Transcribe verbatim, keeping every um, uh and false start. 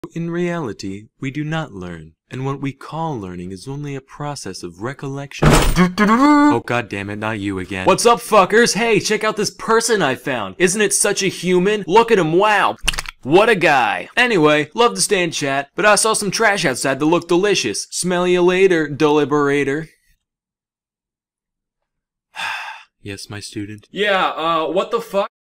In reality, we do not learn, and what we call learning is only a process of recollection. Oh god damn it, not you again. What's up, fuckers? Hey, check out this person I found. Isn't it such a human? Look at him, wow. What a guy. Anyway, love to stay and chat, but I saw some trash outside that looked delicious. Smell you later, deliberator. Yes, my student? Yeah, uh, what the fuck?